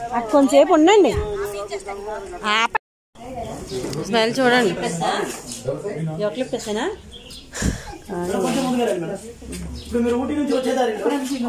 కొంచెంసేపు ఉండండి. స్మెల్ చూడండి. యోక్లిప్ తెసానా? ఇప్పుడు మీరు ఊటీ నుంచి వచ్చేదారిలో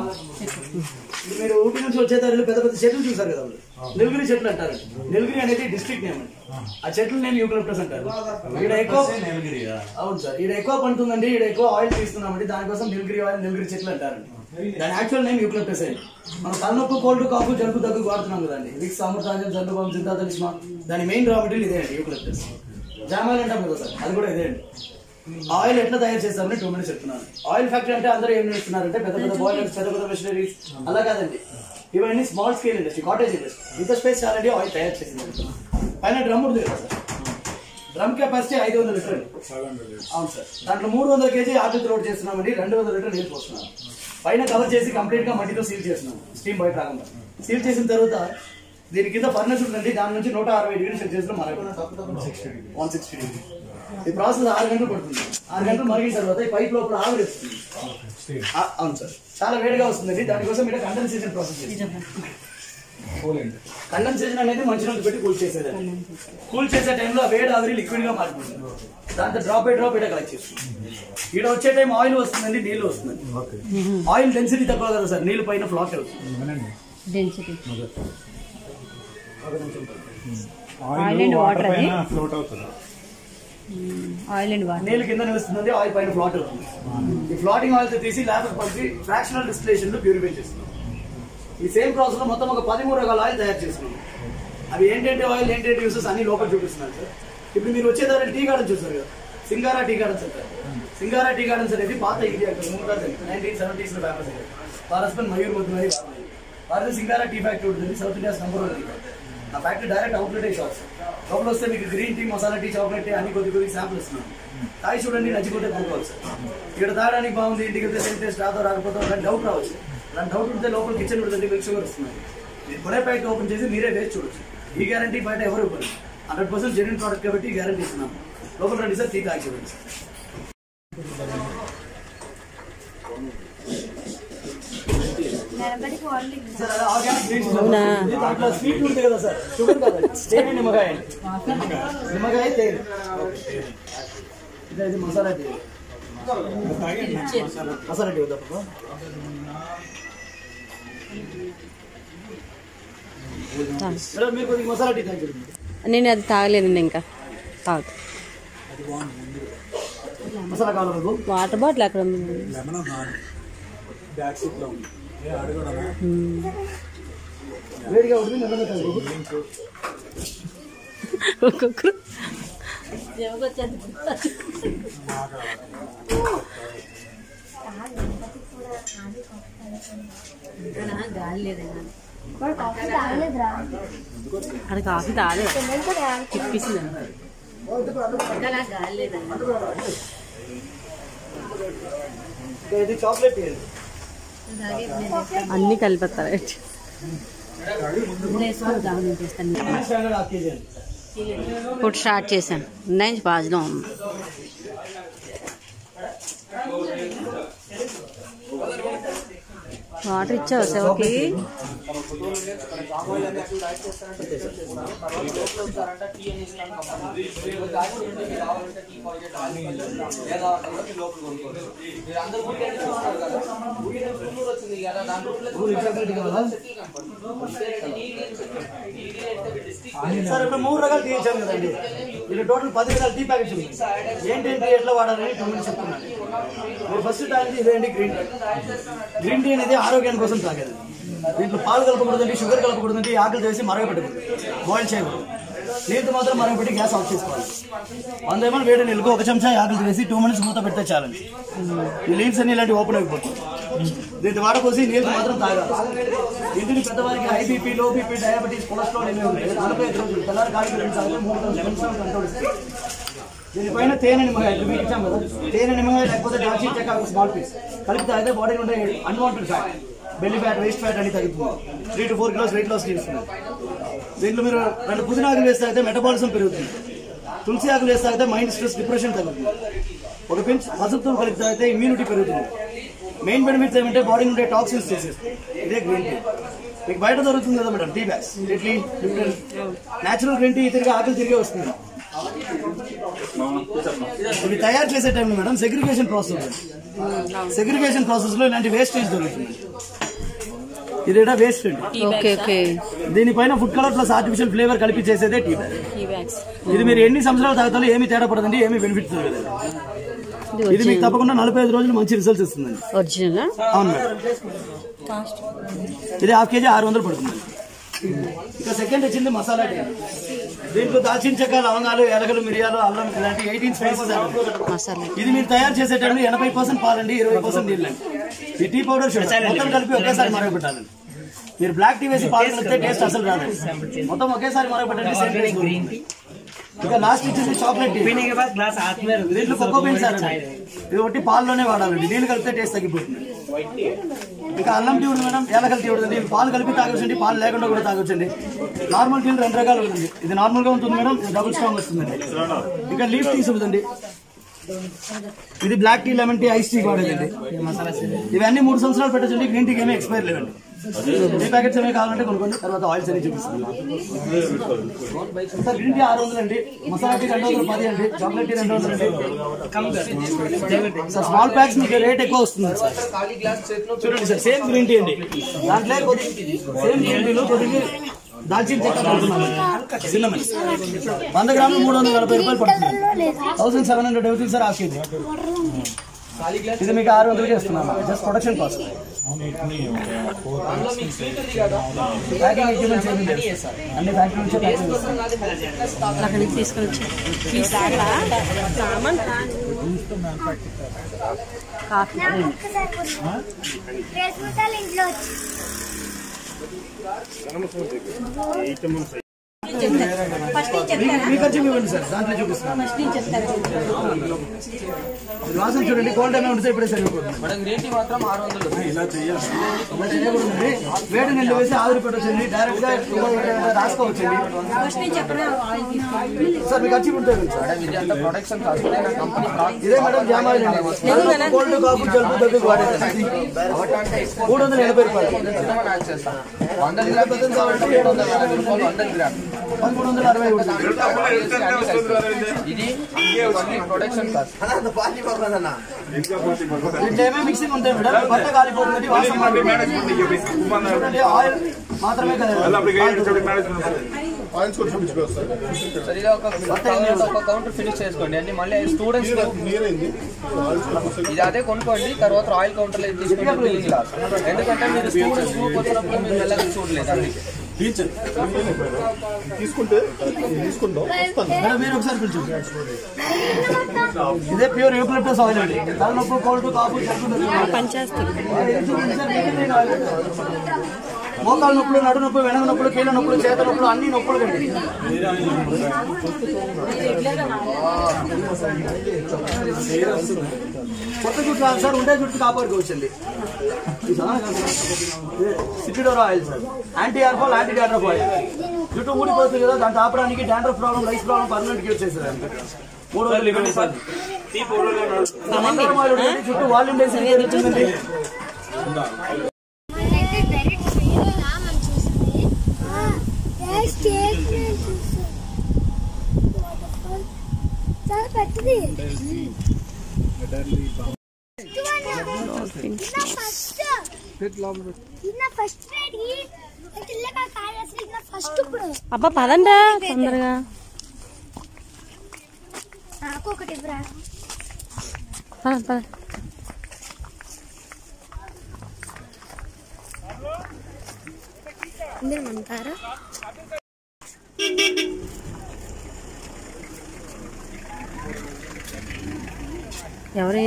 పెద్ద పెద్ద చెట్లు చూసారు కదా, నిలగిరి చెట్లు అంటారు. నిలగిరి అనేది డిస్ట్రిక్ట్ నేమ్ అండి. ఆ చెట్లు నేమ్ యూకలిప్టస్ అంటారు. ఇక్కడ ఎక్కువ అవును సార్, ఇక్కడ ఎక్కువ పండుతుందండి, ఇక్కడ ఎక్కువ ఆయిల్ తీస్తున్నామండి, దానికోసం నిలగిరి ఆయిల్, నిలగిరి చెట్లు అంటారండి. దాని యాక్చువల్ నేమ్ యూకలిప్టస్ అండి. మనం తలనొప్పు, కోల్డ్, కాఫ్, జలుబు, దగ్గు వాడుతున్నాం కదండి, విక్స్, అమృతాంజన్, జండుబాం, జిందాతలిస్మా, దాని మెయిన్ రా మెటీరియల్ ఇదే అండి యూకలిప్టస్. జామాయిల్ అంటాం కదా సార్, అది కూడా ఇదే అండి. ఆయిల్ ఎట్లా తయారు చేస్తామని 2 minutes చెప్తున్నాను. ఆయిల్ ఫ్యాక్టరీ అంటే అందరూ ఏం చేస్తున్నారంటే పెద్ద పెద్ద బాయిలర్స్, పెద్ద పెద్ద మెషినరీస్, అలా కాదండి. ఇవన్నీ small scale industry, cottage industry. ఇంత స్పేస్ చాలండి ఆయిల్ తయారు చేసింది. పైన డ్రమ్ ఉంటుంది కదా సార్, డ్రమ్ కెపాసిటీ 500 లీటర్లు. అవును సార్, దాంట్లో 300 kg ఆపిల్ లోడ్ చేస్తున్నామండి, 200 లీటర్ నీళ్ళు పోస్తున్నాం. పైన కవర్ చేసి కంప్లీట్ గా మట్టితో సీల్ చేస్తున్నాం, స్టీమ్ బయట రాకుండా. సీల్ చేసిన తర్వాత దీని కింద ఫర్నెస్ ఉంటుంది, దాని నుంచి 160 డిగ్రీ సెల్సియస్ లో మనకు 160 డిగ్రీ. ఈ ప్రాసెస్ 6 గంటలు పడుతుంది. 6 గంటలు మరిగిన తర్వాత ఈ పైప్ లోపల ఆవిరి వస్తుంది. అవును సార్, చాలా వేడిగా వస్తుందండి. దానికోసం మీరు కండెన్సేషన్ ప్రాసెస్ చేస్తాం. కండెన్సేషన్ అనేది మంచినీళ్ళు పెట్టి కూల్ చేసేది. కూల్ చేసే టైంలో వేడి ఆవిరి లిక్విడ్ గా మారిపోతుంది. దాంతో డ్రాప్ బై డ్రాప్ ఇక్కడ కలెక్ట్ చేస్తుంది. ఇక్కడ వచ్చే టైం ఆయిల్ వస్తుందండి, నీళ్ళు వస్తుందండి. ఆయిల్ డెన్సిటీ తక్కువ కదా సార్, నీళ్ళు పైన ఫ్లాట్ అవుతుంది. నీళ్ళు కింద వస్తుందండి, ఆయిల్ పైన ఫ్లాట్ అవుతుంది. ఈ ఫ్లాటింగ్ ఆయిల్ తీసి ల్యాబ్ పంపి ఫ్రాక్షనల్ డిస్టిలేషన్ లో ప్యూరిఫై చేస్తున్నాం. ఈ సేమ్ ప్రాసెస్ లో మొత్తం ఒక 13 రకాల ఆయిల్ తయారు చేస్తున్నాం. అవి ఏంటంటే ఆయిల్, ఏంటంటే యూసెస్ అన్ని లోపల చూపిస్తున్నాను సార్. ఇప్పుడు మీరు వచ్చేదాన్ని టీ గార్డెన్ చూస్తారు కదా, సింగారా టీ గార్డెన్స్ అంటారు. సింగారా టీ గార్డెన్స్ అనేది పాత ఇండియా 1970s లో ఫేమస్ అయ్యారు. వారి హస్బెండ్ మయూర్ మధుమరి వారిది సింగారా టీ ఫ్యాక్టరీ ఉంటుంది, సౌత్ ఇండియాస్ నంబర్ 1. ఆ ఫ్యాక్టరీ డైరెక్ట్ అవుట్లెట్ షాప్స్. లోపల వస్తే మీకు green tea, masala tea, chocolate tea అన్ని కొద్ది శాంపుల్ ఇస్తున్నాం. తాయి చూడండి, నచ్చిపోతే కొనుక్కోవాలి సార్. ఇక్కడ తాగడానికి బాగుంది, ఇంటికి వెళ్తే సేమ్ టేస్ట్ రాదో రాకపోతే అలాంటి డౌట్ రావచ్చు. అలాంటి డౌట్ ఉంటే లోపల కిచెన్ ఉంటుంది, మిల్క్ షుగర్ వస్తుంది. మీరు కొనే ప్యాకెట్ ఓపెన్ చేసి మీరే వేసి చూడొచ్చు. ఈ గ్యారంటీ బయట ఎవరు ఇవ్వరు. 100% జెన్యూన్ ప్రోడక్ట్ కాబట్టి గ్యారంటీ ఇస్తున్నాం. లోపల రండి సార్, టీ తాగి చూడండి సార్. దాంట్లో స్వీట్ ఉంటుంది కదా సార్, షుగర్ కాదండి, తేనె, నిమ్మకాయ అండి. నిమ్మకాయ, తేనె. ఇది మసాలా టీ. మసాలా టీ వద్దా పాపా? మీరు కొద్దిగా మసాలా టీ తాగి చూడండి. నేను అది తాగలేదండి, ఇంకా తాగు. మసాలా కావాలి. వాటర్ బాటిల్ అక్కడ ఉంది. వేడిగా ఉంటుంది, ఒక్కొక్కరు గాలి లేదన్నా, అది కాఫీ తాగలేదు, తిప్పిస్తుంది. గాలి లేదన్నా, చాక్లెట్ అన్ని కలిపేస్తారు. ఇప్పుడు స్టార్ట్ చేశాను, నుంచి బాజ్లో ఉంది. వాటర్ ఇచ్చావు శివకి? సార్ ఇప్పుడు 3 రకాలు టీ ఇచ్చాను కదండి, ఇలా టోటల్ 10 రకాల టీ ప్యాకెట్స్ ఉన్నాయి. ఏంటంటే ఎట్లా వాడాలని 2 minutes చెప్తున్నాను. మీరు ఫస్ట్ తాగేది ఇదేంటి, గ్రీన్ టీ. గ్రీన్ టీ అనేది ఆరోగ్యానికి కోసం తాగేది. దీంట్లో పాలు కలపకూడదండి, షుగర్ కలపకూడదండి, ఆకలి చేసి మరగపెట్టకూడదు, బాయిల్ చేయకూడదు. నీళ్ళు మాత్రం మరగపెట్టి గ్యాస్ ఆఫ్ చేసుకోవాలి. 100 ml వేడి నీళ్ళకు 1 చెంచా ఆకలి వేసి 2 minutes మూత పెడితే చాలండి. ఈ లీవ్స్ అన్ని ఇలాంటి ఓపెన్ అయిపోతుంది. దీన్ని వాడకోసి నీళ్ళు మాత్రం తాగాలి. ఇంటిని పెద్దవారికి high BP, low BP, diabetes, cholesterol ఏమి ఉంటాయి 45 రోజులు తెల్లారి కాలికి 2 సార్లు 3 లెమన్స్ కంట్రోల్ ఇస్తాయి. దీనిపైన తేనె, నిమ్మకాయ మీకు ఇచ్చాం కదా, తేనె, నిమ్మకాయ లేకపోతే దాల్చిన చెక్క స్మాల్ పీస్ కలిపితే అయితే బాడీలో ఉండే unwanted fat, belly fat, waste fat అని తగ్గుతుంది. 3 to 4 kilos వెయిట్ లాస్ చేస్తుంది. దీంట్లో మీరు 2 పుదీనా ఆకులు వేస్తే అయితే మెటబాలిజం పెరుగుతుంది. తులసి ఆకులు వేస్తే అయితే మైండ్ స్ట్రెస్, డిప్రెషన్ తగ్గుతుంది. 1 pinch పసుపుతో కలిపితే అయితే ఇమ్యూనిటీ పెరుగుతుంది. మెయిన్ బెనిఫిట్స్ ఏమంటే బాడీ నుండే టాక్సిన్స్ చేసేస్తాయి. ఇదే గ్రీన్ టీ మీకు బయట దొరుకుతుంది కదా మేడం, టీ బ్యాగ్స్ ఇడ్లీ డిఫరెంట్. న్యాచురల్ గ్రీన్ టీ తిరిగి ఆకలి తిరిగి వస్తుంది. ఇవి తయారు చేసే టైంలో madam segregation process, segregation process లో ఇలాంటి వేస్టేజ్ దొరుకుతుంది. ఇది వేస్ట్ అండి. దీనిపైన food colour plus artificial flavour కలిపి చేసేదే టీ బ్యాగ్స్. ఇది మీరు ఎన్ని సంవత్సరాలు తాగుతారో ఏమి తేడా పడదండి, ఏమి బెనిఫిట్స్ దొరకదు. ఇది మీకు తప్పకుండా 45 రోజులు మంచి రిజల్ట్స్ ఇస్తుందండి. ఒరిజినల్? అవును మేడం. ఇది ½ kg 600 పడుతుంది. ఇక సెకండ్ వచ్చింది మసాలా టీ. దీంట్లో దాల్చిన చెక్క, లవంగాలు, ఎలకలు, మిరియాలు, అల్లం ఇలాంటి 18 స్పైసెస్. ఇది మీరు తయారు చేసేటప్పుడు 80% పాలండి, 20% నీళ్ళండి. ఈ టీ పౌడర్ మొత్తం కలిపి ఒకేసారి మరగబెట్టాలండి. మీరు బ్లాక్ టీ వేసి పాలు కలిపితే టేస్ట్ అసలు రాదండి. మొత్తం ఒకేసారి మరగబెట్టండి. ఇక లాస్ట్ ఇచ్చేసి చాక్లెట్ టీ. దీంట్లో కొక్కో బీన్స్ ఇది ఒకటి పాల్లోనే వాడాలండి, నీళ్ళు కలిపితే టేస్ట్ తగ్గిపోతుంది. ఇక అల్లం టీ ఉంది మేడం, ఏలకల టీ ఉంటుంది. పాలు కలిపి తాగొచ్చండి, పాలు లేకుండా కూడా తాగొచ్చండి. నార్మల్ టీలు 2 రకాలు ఉంటుంది. ఇది నార్మల్ గా ఉంటుంది మేడం, డబుల్ స్ట్రాంగ్ వస్తుందండి. ఇక లీఫ్ టీస్ ఉంటుందండి. ఇది black tea, lemon tea, ice tea వాడేదండి. ఇవన్నీ 3 సంవత్సరాలు పెట్టచ్చండి. గ్రీన్ టీకి ఏమీ ఎక్స్పైర్ లేవండి. టీ ప్యాకెట్స్ ఏమే కావాలంటే కొనుక్కోండి. తర్వాత ఆయిల్స్ అన్ని చూపిస్తుంది. సార్ గ్రీన్ టీ 600 అండి, మసాలా టీ 210 అండి, చాక్లెట్ టీ 200 అండి. సార్ స్మాల్ ప్యాక్స్ మీకు రేట్ ఎక్కువ వస్తుంది సార్. చూడండి సార్, సేమ్ గ్రీన్ టీ అండి. దాంట్లో సేమ్ గ్రీన్ టీలో కొద్దిగా దాల్చిన చెక్క పడుతున్నాం. 100 గ్రాములు 340 రూపాయలు పడుతుంది. 1700 అవుతుంది సార్ ½ kg. ఇది మీకు 600 చేస్తున్నాను, జస్ట్ ప్రొడక్షన్ కాస్ట్. అన్ని ఫ్యాక్టరీ నుంచి తీసుకొని ఇవ్వండి సార్, దాంట్లో చూపిస్తాను. వాసన చూడండి, కోల్డ్ అయినా ఉంటే ఇప్పుడే సరిపోతుంది. ఇలా చేయకూడదండి. వేడి నీళ్ళు వేసి ఆవిరి పెట్టొచ్చండి, డైరెక్ట్ గా రాసుకోవచ్చండి. సార్ మీకు ఖర్చు ఉంటుంది సార్. ఇదే మేడం జామ్ ఆయిల్ అండి, కోల్డ్ కాపు జలుబు దగ్గరకు వాడేది 380 రూపాయలు. 1360 ఇట్లా మిక్సింగ్ ఉంటాయి మేడం. కొత్త కాలిపోతుంది, ఆయిల్ మాత్రమే కౌంటర్ ఫినిష్ చేసుకోండి అన్ని. మళ్ళీ స్టూడెంట్స్ ఇది అదే కొనుక్కోండి, తర్వాత ఆయిల్ కౌంటర్ లో తీసుకోండి బిల్లింగ్ లాస్. ఎందుకంటే మీరు స్టూడెంట్స్ వచ్చినప్పుడు మీరు వెళ్ళగా చూడలేదు. అందుకే తీసుకుంటే మీరు ఒకసారి పిలిచి. ఇదే ప్యూర్ యూకలిప్టస్ ఆయిల్ అండి. తలనొప్పు, కోల్డ్, కాపు, మోకాలు నొప్పులు, నడు నొప్పులు, వెనక నొప్పులు, కీళ్ళ నొప్పులు, చేత నొప్పులు, అన్ని నొప్పులు కండి. కొత్త జుట్టు కాదు సార్, ఉండే జుట్టు కాపాడుకోవచ్చండి. Citriodora oil sir, anti hair fall, anti dandruff oil. జుట్టు ఊడిపోతుంది కదా, దాన్ని ఆపడానికి dandruff problem, life problem permanent cure చేసేది. 300 ఇవ్వండి సార్. చుట్టూ వాల్యూమ్ వేసి అబ్బా పదండా తొందరగా. అంటారా ఎవరు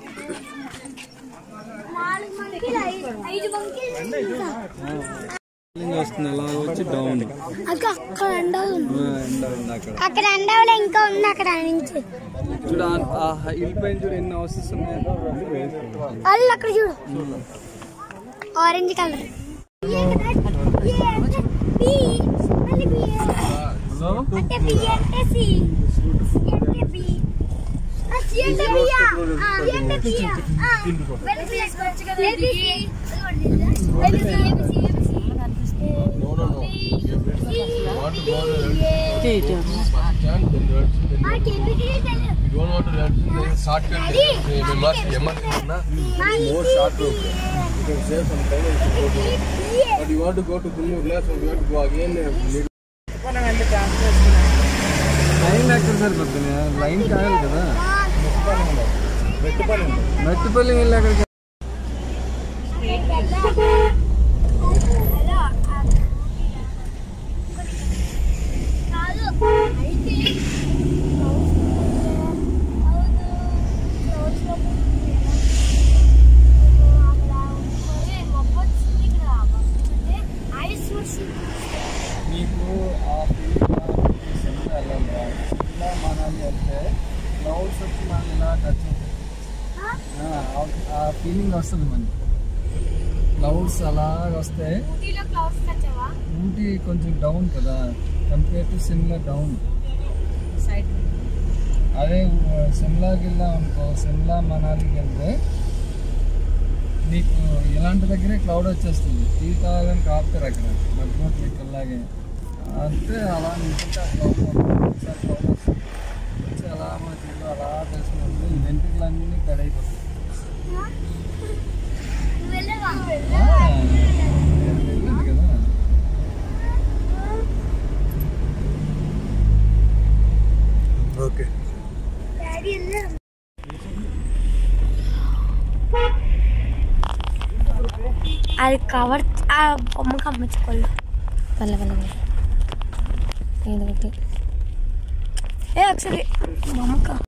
ఐదు వస్తుంది అలా వచ్చి డౌన్ అక్కడ ఎండవలో ఇంకా ఉంది అక్కడ నుంచి చూడ హిల్ పైన చూడు ఎన్ని హౌసెస్ ఉన్నాయి వాళ్ళు అక్కడ చూడు orange colour But you want to go to Kullur left or you want to go again? Line ఎక్కడ సరిపోతుంది లైన్ కావాలి కదా మెట్టుపల్లి వెళ్ళి అక్కడికి నీకు ఆ ఇలా మనాలి వెళ్తే క్లౌడ్స్ వచ్చి మనం ఇలా టచ్ ఆ ఫీలింగ్ వస్తుంది మనకి క్లౌడ్స్ అలాగ వస్తే ఊటీ కొంచెం డౌన్ కదా కంపేర్ టు సిమ్లా డౌన్ అదే సిమ్లాకి వెళ్ళాం అనుకో సిమ్లా మనాలికి వెళ్తే నీకు ఇలాంటి దగ్గరే క్లౌడ్ వచ్చేస్తుంది టీ తాగాలని కాపుతారు అక్కడ మధ్యమట్లకి అలాగే అంటే అలా నించుంటే ఆ క్లౌడ్ వచ్చి అలా మన చేతిలో అలా తెలిసినప్పుడు ఈ వెంట్రుకలు అన్నీ గడైపోతాయి కదా ఓకే అది కవర్ ఆ బొమ్మకి అమ్మించుకోవాలి ఏ యాక్చువల్లీ బొమ్మక